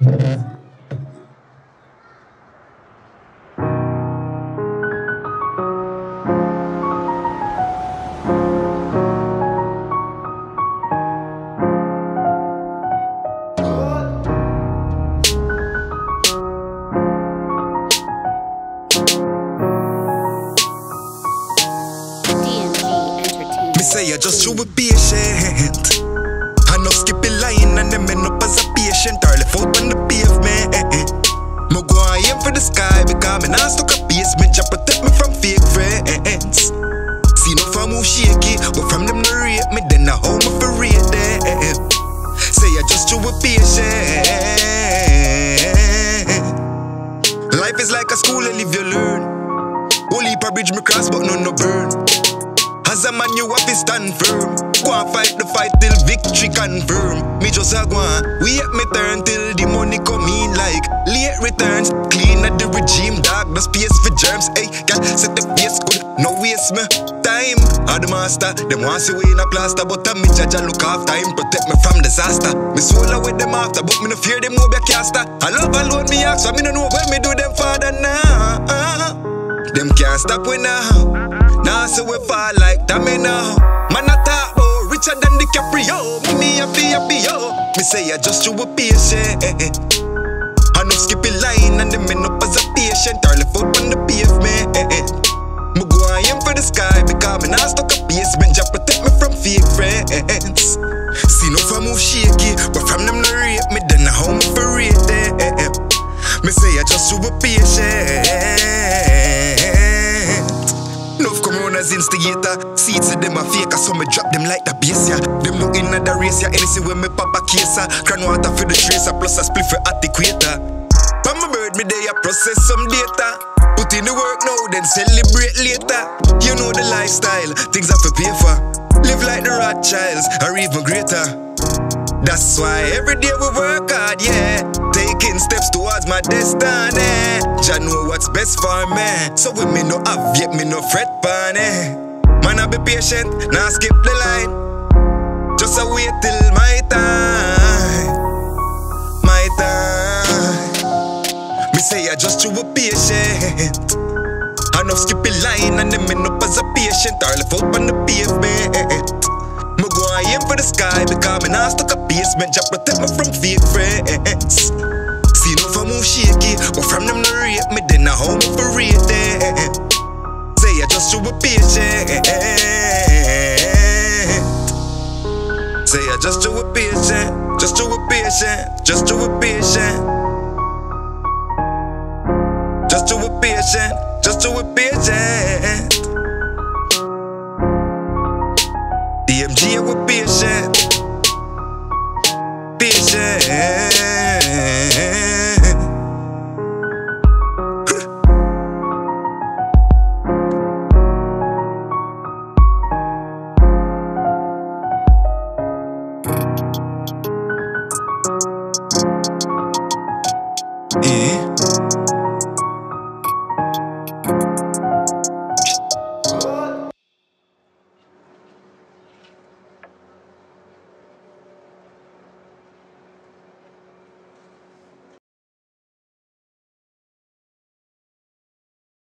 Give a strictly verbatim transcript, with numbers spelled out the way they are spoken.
Say I just should be patient. I no skip a line and them end up as a patient or left out on the pavement. Me go and aim for the sky because me not stuck a basement. Just protect me from fake friends. See no from who shaky, but from them no rate me, then I hold me for rate them. Say I just should be patient. Life is like a school and live you learn. Only a bridge me cross but none no burn. As a man you have to stand firm. Go and fight the fight till victory confirm. Me just a go and wait me turn till the money come in like late returns. Clean at the regime, dog, no space for germs. Hey, girl, set the pace good, no waste me time. I'm the master, them want see we in a plaster, but I me judge and look after him, protect me from disaster. Me soul with them after, but me no fear them no be a caster. I love alone me ask, so me no know when me do them father now. Them can't stop we now. Now so we fall like that me now. Man I talk about richer than DiCaprio. Me happy happy yo. Me say I just should be patient. I no skip a line and them end up as a patient or left out on the pavement. Me go and aim for the sky because me not stuck a basement. Just protect me from fake friends. See no from move shaky, but from them no rate me, then I hold me for rate them. Me say I just should be patient. Enough come on as instigator. Seeds to them a fake, so me drop them like the base, yeah. Them looking at the race, yeah. Anything when me pop a case, ah. Cran water for the tracer, plus a split for at the equator. But my bird, me there, process some data. Put in the work now, then celebrate later. You know the lifestyle, things I have to pay for. Live like the Rothschilds, or even greater. That's why every day we work hard, yeah. Taking steps towards my destiny. Jah know what's best for me. So when me no have yet, me no fret panic. Man I be patient, now skip the line. Just a wait till my time. My time. Me say I just should be patient. I no skip a line and them end up as a patient or left out on the pavement. Me go and aim for the sky because me not stuck a basement. Just protect me from fake friends. See no from who shaky, but from them no rate me, then I hold me for rate them. Say I just should be patient. Say I just should be patient. Just should be patient. Just should be patient. Just should be patient. Just should be patient. D M G with patient. Patient. Yeah.